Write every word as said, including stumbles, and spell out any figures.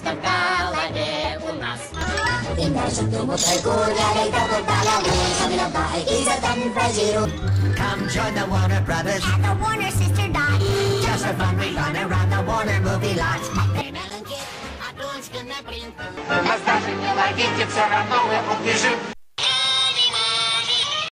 Magkakalat у нас. Inversion tumutay kunyari kapag talawin sa bilang bahay kisatan pa zero. Come join the Warner Brothers At the Warner Sister Dot. Just for fun we run around the Warner movie lot. Melan Kid, а дочка на принт. Нас даже не ловите, все равно мы убежим.